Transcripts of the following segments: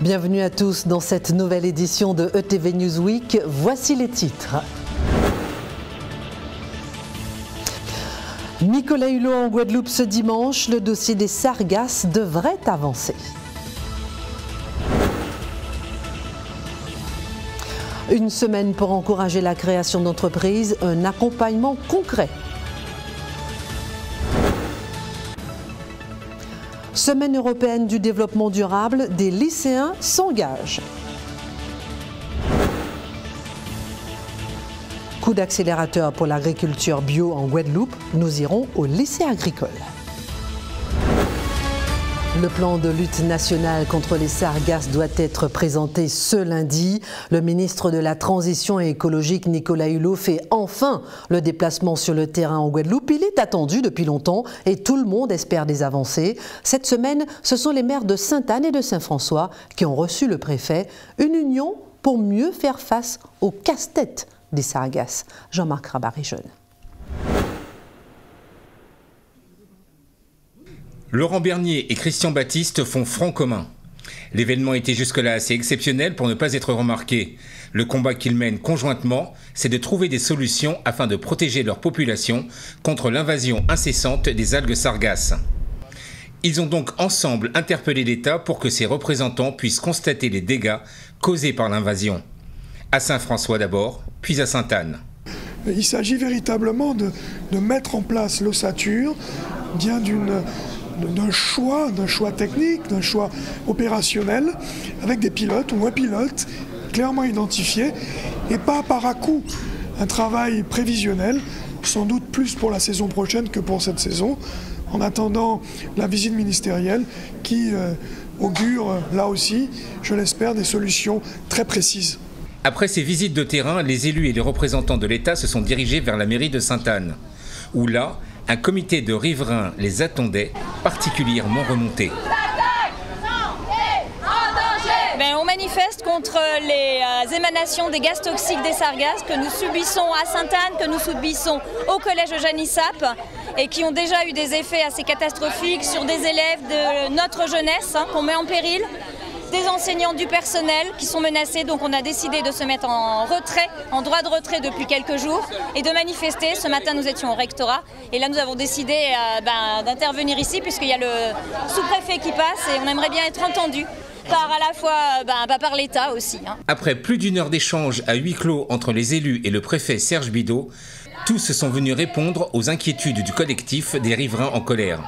Bienvenue à tous dans cette nouvelle édition de ETV Newsweek. Voici les titres. Nicolas Hulot en Guadeloupe ce dimanche, le dossier des sargasses devrait avancer. Une semaine pour encourager la création d'entreprises, un accompagnement concret. Semaine européenne du développement durable, des lycéens s'engagent. Coup d'accélérateur pour l'agriculture bio en Guadeloupe, nous irons au lycée agricole. Le plan de lutte nationale contre les sargasses doit être présenté ce lundi. Le ministre de la Transition écologique, Nicolas Hulot, fait enfin le déplacement sur le terrain en Guadeloupe. Il est attendu depuis longtemps et tout le monde espère des avancées. Cette semaine, ce sont les maires de Sainte-Anne et de Saint-François qui ont reçu le préfet. Une union pour mieux faire face au casse-tête des sargasses. Jean-Marc Rabary-Jeune. Laurent Bernier et Christian Baptiste font front commun. L'événement était jusque-là assez exceptionnel pour ne pas être remarqué. Le combat qu'ils mènent conjointement, c'est de trouver des solutions afin de protéger leur population contre l'invasion incessante des algues sargasses. Ils ont donc ensemble interpellé l'État pour que ses représentants puissent constater les dégâts causés par l'invasion. À Saint-François d'abord, puis à Sainte-Anne. Il s'agit véritablement de mettre en place l'ossature d'un choix technique, d'un choix opérationnel, avec des pilotes ou un pilote clairement identifié, et pas par à-coup. Un travail prévisionnel, sans doute plus pour la saison prochaine que pour cette saison, en attendant la visite ministérielle qui augure, là aussi, je l'espère, des solutions très précises. Après ces visites de terrain, les élus et les représentants de l'État se sont dirigés vers la mairie de Sainte-Anne, où là, un comité de riverains les attendait, particulièrement remonté. On manifeste contre les émanations des gaz toxiques des sargasses que nous subissons à Sainte-Anne, que nous subissons au collège de Janissap et qui ont déjà eu des effets assez catastrophiques sur des élèves de notre jeunesse qu'on met en péril. Des enseignants, du personnel qui sont menacés, donc on a décidé de se mettre en retrait, en droit de retrait depuis quelques jours et de manifester. Ce matin nous étions au rectorat et là nous avons décidé d'intervenir ici puisqu'il y a le sous-préfet qui passe et on aimerait bien être entendu par à la fois par l'État aussi. Après plus d'une heure d'échange à huis clos entre les élus et le préfet Serge Bidault, tous sont venus répondre aux inquiétudes du collectif des riverains en colère.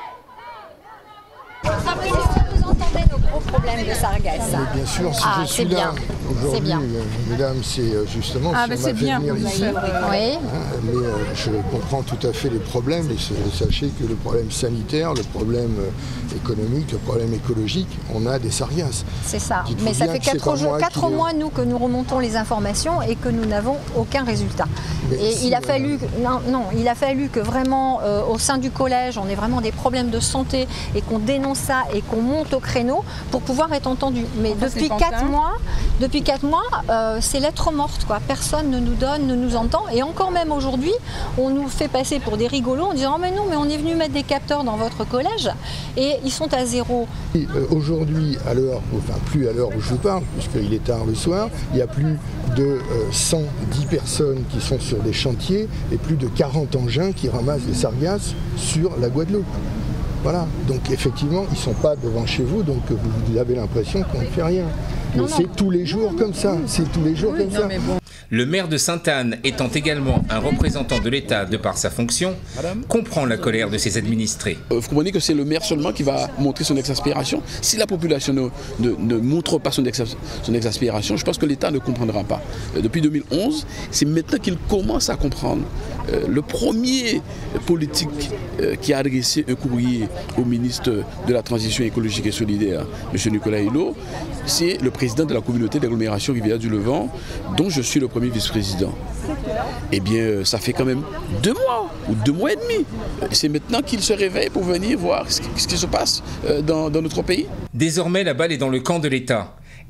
Problème de sargasses. Bien sûr, si je suis là aujourd'hui, mesdames, c'est justement si on m'a fait venir ici. Oui. Mais je comprends tout à fait les problèmes et sachez que le problème sanitaire, le problème économique, le problème écologique, on a des sargasses. C'est ça. Mais ça fait 4 mois, nous, que nous remontons les informations et que nous n'avons aucun résultat. Et il a fallu que vraiment, au sein du collège, on ait vraiment des problèmes de santé et qu'on dénonce ça et qu'on monte au créneau pour pouvoir être entendu. Mais depuis 4 mois, c'est lettre morte, quoi. Personne ne nous donne, ne nous entend. Et encore même aujourd'hui, on nous fait passer pour des rigolos en disant « Oh mais non, mais on est venu mettre des capteurs dans votre collège et ils sont à zéro. » Aujourd'hui, plus à l'heure où je vous parle, puisqu'il est tard le soir, il y a plus de 110 personnes qui sont sur des chantiers et plus de 40 engins qui ramassent des sargasses sur la Guadeloupe. Voilà, donc effectivement, ils ne sont pas devant chez vous, donc vous avez l'impression qu'on ne fait rien. Mais c'est tous les jours comme ça, c'est tous les jours comme ça. Le maire de Sainte-Anne, étant également un représentant de l'État de par sa fonction, comprend la colère de ses administrés. Vous comprenez que c'est le maire seulement qui va montrer son exaspération. Si la population ne montre pas son exaspération, je pense que l'État ne comprendra pas. Depuis 2011, c'est maintenant qu'il commence à comprendre. Le premier politique qui a adressé un courrier au ministre de la Transition écologique et solidaire, M. Nicolas Hulot, c'est le président de la communauté d'agglomération Rivière-du-Levant, dont je suis le premier vice-président. Eh bien, ça fait quand même 2 mois ou 2 mois et demi. C'est maintenant qu'il se réveille pour venir voir ce qui se passe dans notre pays. Désormais, la balle est dans le camp de l'État.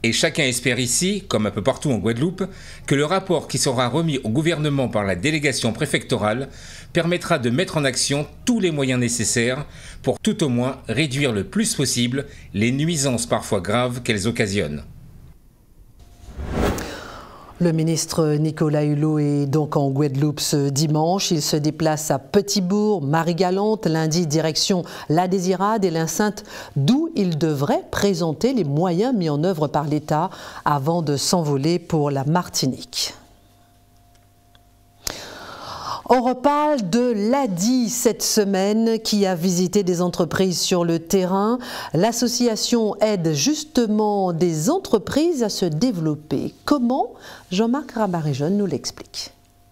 Et chacun espère ici, comme un peu partout en Guadeloupe, que le rapport qui sera remis au gouvernement par la délégation préfectorale permettra de mettre en action tous les moyens nécessaires pour tout au moins réduire le plus possible les nuisances parfois graves qu'elles occasionnent. Le ministre Nicolas Hulot est donc en Guadeloupe ce dimanche. Il se déplace à Petit-Bourg, Marie-Galante, lundi direction La Désirade et l'Enceinte, d'où il devrait présenter les moyens mis en œuvre par l'État avant de s'envoler pour la Martinique. On reparle de l'ADI cette semaine qui a visité des entreprises sur le terrain. L'association aide justement des entreprises à se développer. Comment? Jean-Marc Rabaréjeune nous l'explique.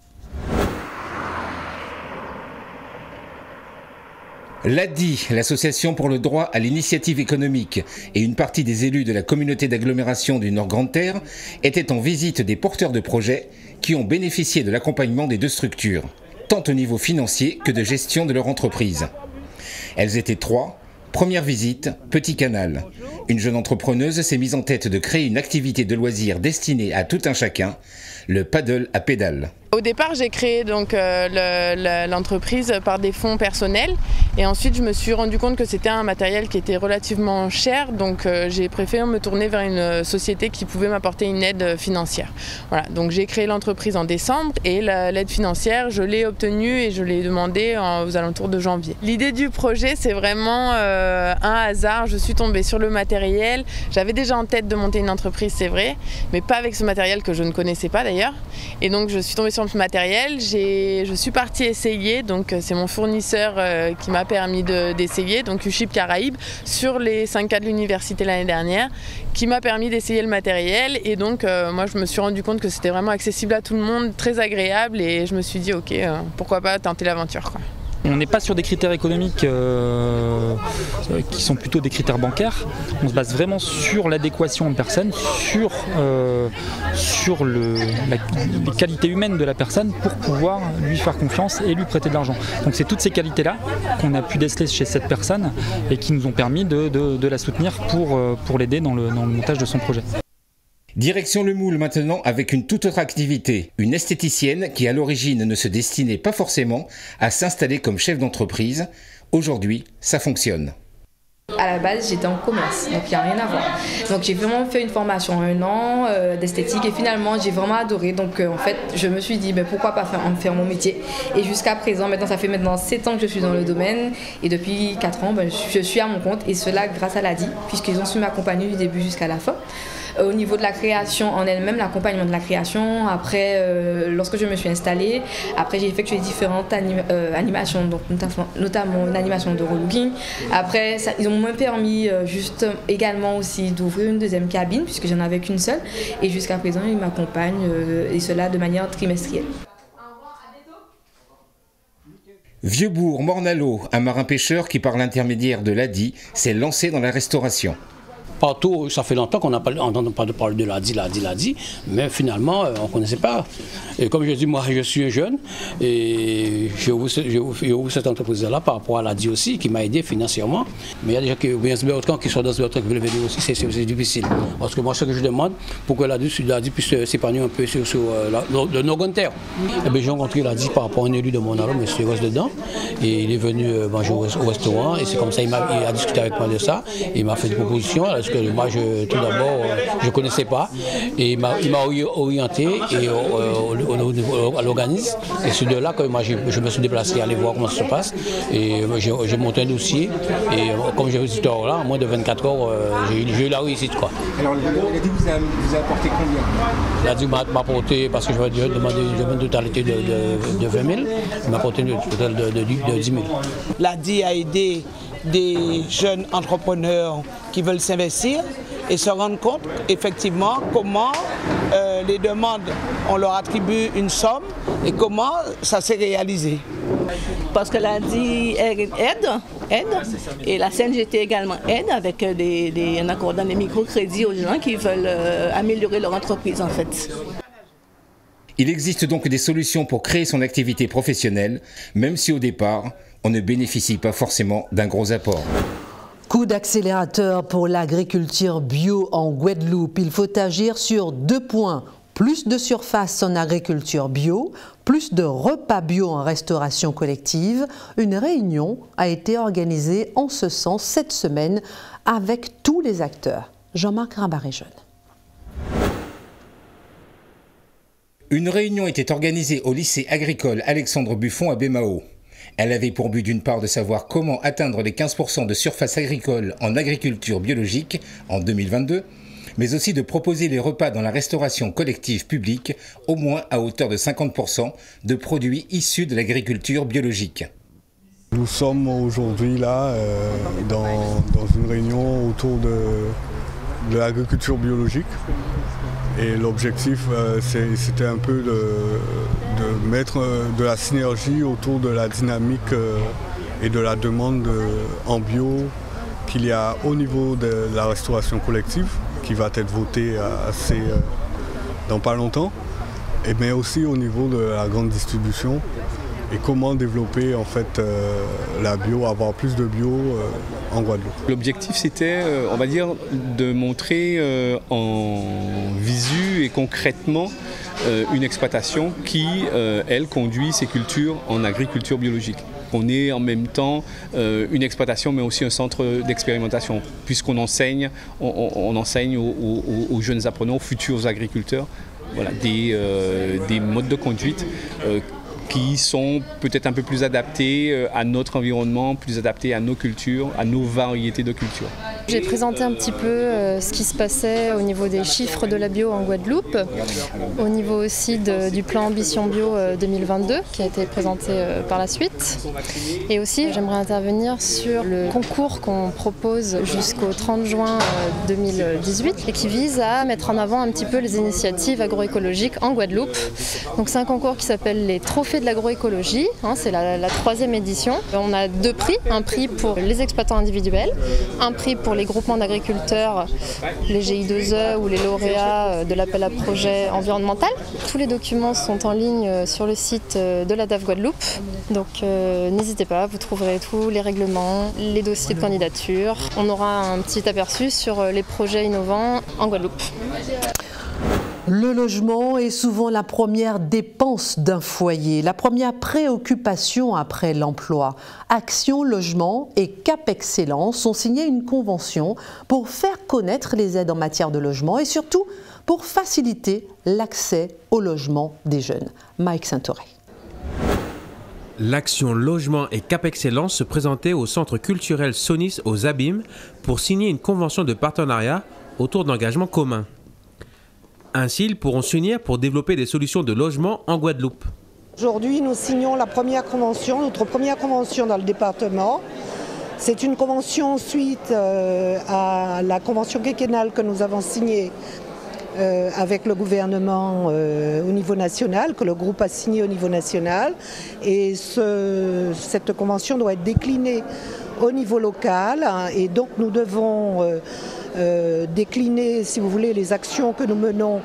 L'ADI, l'Association pour le droit à l'initiative économique, et une partie des élus de la communauté d'agglomération du Nord-Grande-Terre étaient en visite des porteurs de projets qui ont bénéficié de l'accompagnement des deux structures, tant au niveau financier que de gestion de leur entreprise. Elles étaient 3. Première visite, Petit Canal. Une jeune entrepreneuse s'est mise en tête de créer une activité de loisirs destinée à tout un chacun, le paddle à pédale. Au départ, j'ai créé donc l'entreprise par des fonds personnels et ensuite je me suis rendu compte que c'était un matériel qui était relativement cher, donc j'ai préféré me tourner vers une société qui pouvait m'apporter une aide financière. Voilà, donc j'ai créé l'entreprise en décembre et l'aide financière, je l'ai obtenue et je l'ai demandée aux alentours de janvier. L'idée du projet, c'est vraiment un hasard. Je suis tombée sur le matériel. J'avais déjà en tête de monter une entreprise, c'est vrai, mais pas avec ce matériel que je ne connaissais pas d'ailleurs. Et donc je suis tombée sur ce matériel, je suis partie essayer, donc c'est mon fournisseur qui m'a permis d'essayer, donc UCHIP Caraïbes, sur les 5K de l'université l'année dernière, qui m'a permis d'essayer le matériel. Et donc moi je me suis rendu compte que c'était vraiment accessible à tout le monde, très agréable, et je me suis dit ok, pourquoi pas tenter l'aventure, quoi. On n'est pas sur des critères économiques qui sont plutôt des critères bancaires. On se base vraiment sur l'adéquation en personne, sur les qualités humaines de la personne pour pouvoir lui faire confiance et lui prêter de l'argent. Donc c'est toutes ces qualités-là qu'on a pu déceler chez cette personne et qui nous ont permis de la soutenir pour l'aider dans le montage de son projet. Direction le Moule maintenant avec une toute autre activité, une esthéticienne qui à l'origine ne se destinait pas forcément à s'installer comme chef d'entreprise. Aujourd'hui, ça fonctionne. À la base, j'étais en commerce, donc il n'y a rien à voir. Donc j'ai vraiment fait une formation 1 an d'esthétique et finalement j'ai vraiment adoré. Donc en fait, je me suis dit pourquoi pas faire mon métier. Et jusqu'à présent, ça fait maintenant 7 ans que je suis dans le domaine et depuis 4 ans, je suis à mon compte et cela grâce à l'ADI puisqu'ils ont su m'accompagner du début jusqu'à la fin. Au niveau de la création en elle-même, l'accompagnement de la création, après lorsque je me suis installée, après j'ai effectué différentes animations, donc notamment une animation de relooking. Après ils m'ont permis juste également aussi d'ouvrir une deuxième cabine puisque j'en avais qu'une seule et jusqu'à présent ils m'accompagnent et cela de manière trimestrielle. Vieux-Bourg, Mornalo, un marin-pêcheur qui par l'intermédiaire de l'ADI s'est lancé dans la restauration. Partout, ça fait longtemps qu'on n'a pas entendu parler de l'ADI, mais finalement, on ne connaissait pas. Et comme je dis, moi, je suis un jeune et j'ai ouvert cette entreprise-là par rapport à l'ADI aussi, qui m'a aidé financièrement. Mais il y a des gens qui sont dans ce qui veulent venir aussi, c'est difficile. Parce que moi, ce que je demande, pour que l'ADI puisse s'épanouir un peu sur le Nord-Grande-Terre. J'ai rencontré l'ADI par rapport à un élu de mon allo, M. Reste dedans, et il est venu manger au restaurant, et c'est comme ça, il a discuté avec moi de ça, et il m'a fait des propositions. Que moi, tout d'abord, je ne connaissais pas. Et il m'a orienté à l'organisme. Et c'est de là que moi, je me suis déplacé à aller voir comment ça se passe. Et j'ai monté un dossier. Et comme j'ai réussi là, en moins de 24 heures, j'ai eu la réussite, quoi. Alors, l'ADI vous a apporté combien? L'ADI m'a apporté, parce que je vais demander une totalité de 20 000, il m'a apporté une totalité de 10 000. L'ADI a aidé des jeunes entrepreneurs qui veulent s'investir et se rendre compte effectivement comment les demandes, on leur attribue une somme et comment ça s'est réalisé. Parce que l'ADI aide et la CNGT également aide avec en accordant des microcrédits aux gens qui veulent améliorer leur entreprise en fait. Il existe donc des solutions pour créer son activité professionnelle, même si au départ, on ne bénéficie pas forcément d'un gros apport. Coup d'accélérateur pour l'agriculture bio en Guadeloupe. Il faut agir sur 2 points. Plus de surface en agriculture bio, plus de repas bio en restauration collective. Une réunion a été organisée en ce sens cette semaine avec tous les acteurs. Jean-Marc Rimbaud-Jeune. Une réunion était organisée au lycée agricole Alexandre Buffon à Bémao. Elle avait pour but d'une part de savoir comment atteindre les 15% de surface agricole en agriculture biologique en 2022, mais aussi de proposer les repas dans la restauration collective publique, au moins à hauteur de 50% de produits issus de l'agriculture biologique. Nous sommes aujourd'hui là dans une réunion autour de l'agriculture biologique. Et l'objectif, c'était un peu de mettre de la synergie autour de la dynamique et de la demande en bio qu'il y a au niveau de la restauration collective, qui va être votée dans pas longtemps, mais aussi au niveau de la grande distribution et comment développer en fait la bio, avoir plus de bio en Guadeloupe. L'objectif c'était, on va dire, de montrer en visu et concrètement une exploitation qui, elle, conduit ses cultures en agriculture biologique. On est en même temps une exploitation mais aussi un centre d'expérimentation puisqu'on enseigne, on enseigne aux jeunes apprenants, aux futurs agriculteurs, voilà, des modes de conduite qui sont peut-être un peu plus adaptés à notre environnement, plus adaptés à nos cultures, à nos variétés de cultures. J'ai présenté un petit peu ce qui se passait au niveau des chiffres de la bio en Guadeloupe, au niveau aussi du plan Ambition Bio 2022 qui a été présenté par la suite. Et aussi, j'aimerais intervenir sur le concours qu'on propose jusqu'au 30 juin 2018 et qui vise à mettre en avant un petit peu les initiatives agroécologiques en Guadeloupe. Donc c'est un concours qui s'appelle les Trophées de l'agroécologie, c'est la 3e édition. On a 2 prix, un prix pour les exploitants individuels, un prix pour les groupements d'agriculteurs, les GI2E ou les lauréats de l'appel à projet environnemental. Tous les documents sont en ligne sur le site de la DAF Guadeloupe, donc n'hésitez pas, vous trouverez tous les règlements, les dossiers de candidature. On aura un petit aperçu sur les projets innovants en Guadeloupe. Le logement est souvent la première dépense d'un foyer, la première préoccupation après l'emploi. Action Logement et Cap Excellence ont signé une convention pour faire connaître les aides en matière de logement et surtout pour faciliter l'accès au logement des jeunes. Mike Saint-Auré. L'Action Logement et Cap Excellence se présentait au Centre culturel Sonis aux Abîmes pour signer une convention de partenariat autour d'engagements communs. Ainsi, ils pourront s'unir pour développer des solutions de logement en Guadeloupe. Aujourd'hui, nous signons notre première convention dans le département. C'est une convention suite à la convention quinquennale que nous avons signée avec le gouvernement au niveau national, que le groupe a signé au niveau national. Et cette convention doit être déclinée au niveau local et donc nous devons décliner, si vous voulez, les actions que nous menons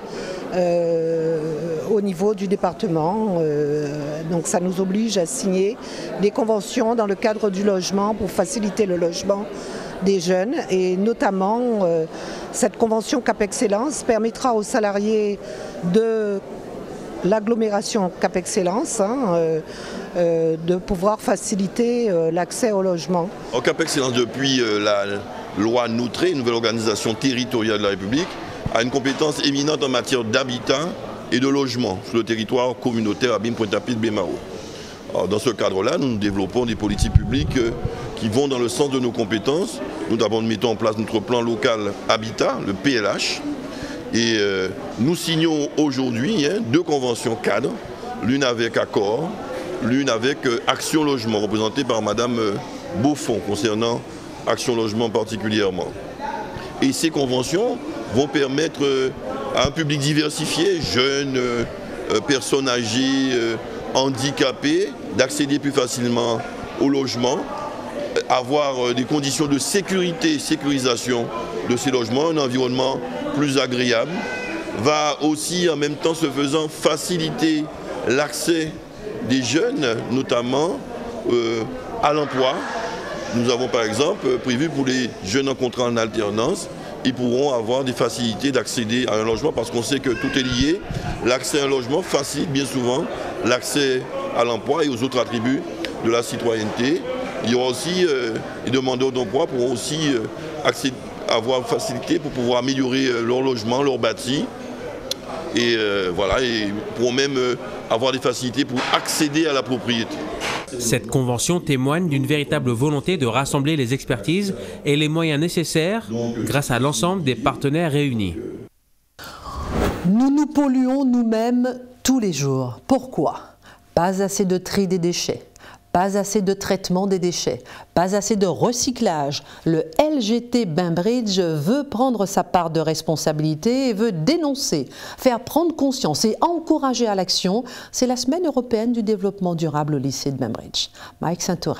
au niveau du département. Donc ça nous oblige à signer des conventions dans le cadre du logement pour faciliter le logement des jeunes et notamment cette convention Cap Excellence permettra aux salariés de l'agglomération Cap Excellence de pouvoir faciliter l'accès au logement. En Cap Excellence, depuis la loi Noutré, nouvelle organisation territoriale de la République, a une compétence éminente en matière d'habitat et de logement sur le territoire communautaire Abîme-Pointe-à-Pitre-Bémao. Dans ce cadre-là, nous développons des politiques publiques qui vont dans le sens de nos compétences. Nous d'abord mettons en place notre plan local habitat, le PLH, et nous signons aujourd'hui 2 conventions cadres, l'une avec Accor, l'une avec Action Logement, représentée par Madame Beaufond, concernant Action Logement particulièrement. Et ces conventions vont permettre à un public diversifié, jeunes, personnes âgées, handicapés, d'accéder plus facilement au logement, avoir des conditions de sécurité, sécurisation de ces logements, un environnement plus agréable, va aussi en même temps se faisant faciliter l'accès des jeunes, notamment à l'emploi, Nous avons par exemple prévu pour les jeunes en contrat en alternance, ils pourront avoir des facilités d'accéder à un logement parce qu'on sait que tout est lié. L'accès à un logement facilite bien souvent l'accès à l'emploi et aux autres attributs de la citoyenneté. Il y aura aussi les demandeurs d'emploi pourront aussi avoir facilité pour pouvoir améliorer leur logement, leur bâti. Et voilà, et pourront même avoir des facilités pour accéder à la propriété. Cette convention témoigne d'une véritable volonté de rassembler les expertises et les moyens nécessaires grâce à l'ensemble des partenaires réunis. Nous nous polluons nous-mêmes tous les jours. Pourquoi? Pas assez de tri des déchets, pas assez de traitement des déchets, pas assez de recyclage. Le LGT Bainbridge veut prendre sa part de responsabilité et veut dénoncer, faire prendre conscience et encourager à l'action. C'est la semaine européenne du développement durable au lycée de Bainbridge. Mike Saint-Auré.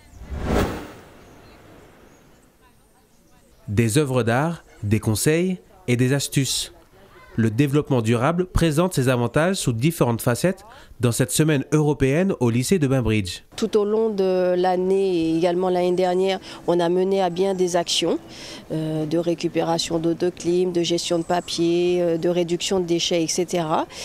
Des œuvres d'art, des conseils et des astuces. Le développement durable présente ses avantages sous différentes facettes dans cette semaine européenne au lycée de Bainbridge. Tout au long de l'année et également l'année dernière, on a mené à bien des actions de récupération d'eau de clim, de gestion de papier, de réduction de déchets, etc.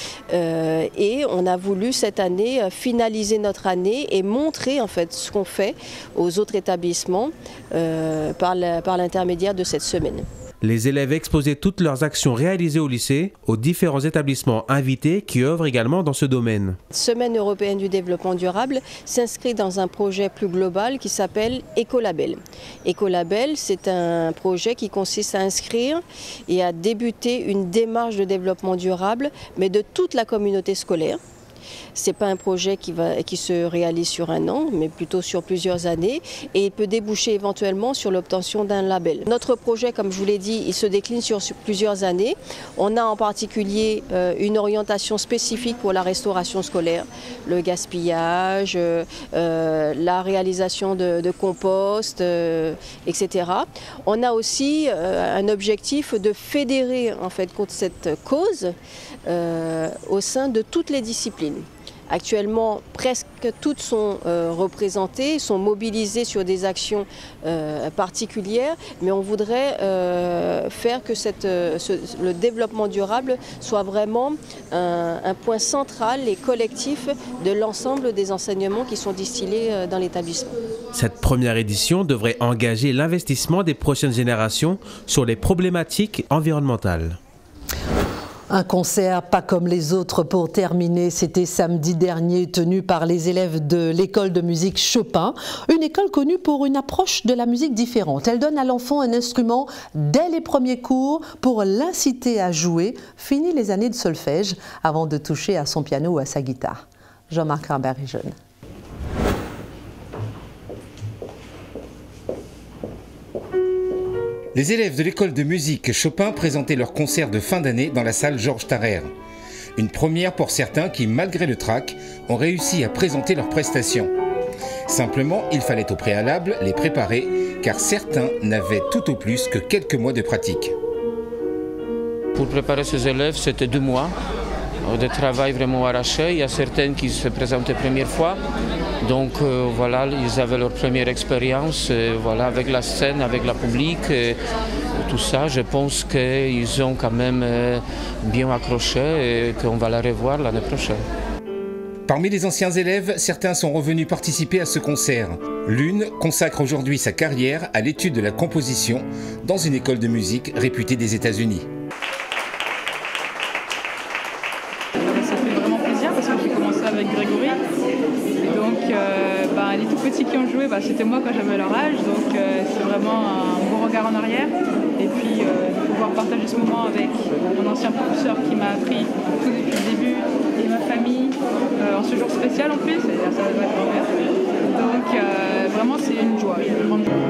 Et on a voulu cette année finaliser notre année et montrer en fait ce qu'on fait aux autres établissements par l'intermédiaire de cette semaine. Les élèves exposaient toutes leurs actions réalisées au lycée aux différents établissements invités qui œuvrent également dans ce domaine. Semaine européenne du développement durable s'inscrit dans un projet plus global qui s'appelle Écolabel. Écolabel, c'est un projet qui consiste à inscrire et à débuter une démarche de développement durable, mais de toute la communauté scolaire. Ce n'est pas un projet qui se réalise sur un an, mais plutôt sur plusieurs années, et il peut déboucher éventuellement sur l'obtention d'un label. Notre projet, comme je vous l'ai dit, il se décline sur plusieurs années. On a en particulier une orientation spécifique pour la restauration scolaire, le gaspillage, la réalisation de compost, etc. On a aussi un objectif de fédérer en fait contre cette cause au sein de toutes les disciplines. Actuellement, presque toutes sont représentées, sont mobilisées sur des actions particulières, mais on voudrait faire que le développement durable soit vraiment un point central et collectif de l'ensemble des enseignements qui sont distillés dans l'établissement. Cette première édition devrait engager l'investissement des prochaines générations sur les problématiques environnementales. Un concert pas comme les autres pour terminer, c'était samedi dernier, tenu par les élèves de l'école de musique Chopin, une école connue pour une approche de la musique différente. Elle donne à l'enfant un instrument dès les premiers cours pour l'inciter à jouer. Fini les années de solfège avant de toucher à son piano ou à sa guitare. Jean-Marc Rambert-Jeune. Les élèves de l'école de musique Chopin présentaient leur concert de fin d'année dans la salle Georges Tarrer. Une première pour certains qui, malgré le trac, ont réussi à présenter leurs prestations. Simplement, il fallait au préalable les préparer, car certains n'avaient tout au plus que quelques mois de pratique. Pour préparer ces élèves, c'était 2 mois de travail vraiment arraché. Il y a certaines qui se présentaient première fois. Donc voilà, ils avaient leur première expérience voilà, avec la scène, avec la public, tout ça. Je pense qu'ils ont quand même bien accroché et qu'on va la revoir l'année prochaine. Parmi les anciens élèves, certains sont revenus participer à ce concert. L'une consacre aujourd'hui sa carrière à l'étude de la composition dans une école de musique réputée des États-Unis. Ça fait vraiment plaisir parce que j'ai commencé avec Grégory. Et donc les tout petits qui ont joué, c'était moi quand j'avais leur âge. Donc c'est vraiment un beau regard en arrière. Et puis de pouvoir partager ce moment avec mon ancien professeur qui m'a appris tout depuis le début et ma famille en ce jour spécial en plus, c'est-à-dire ça va être ma grand-mère. Donc vraiment c'est une joie, une grande joie.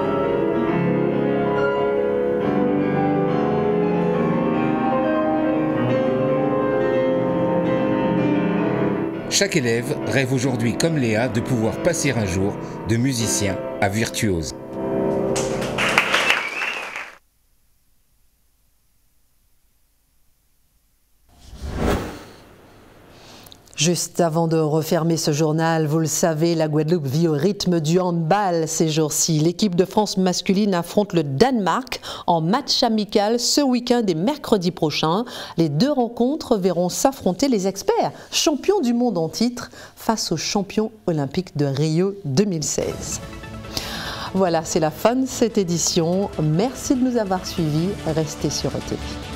Chaque élève rêve aujourd'hui, comme Léa, de pouvoir passer un jour de musicien à virtuose. Juste avant de refermer ce journal, vous le savez, la Guadeloupe vit au rythme du handball ces jours-ci. L'équipe de France masculine affronte le Danemark en match amical ce week-end et mercredi prochain. Les deux rencontres verront s'affronter les experts, champions du monde en titre, face aux champions olympiques de Rio 2016. Voilà, c'est la fin de cette édition. Merci de nous avoir suivis. Restez sur ETV.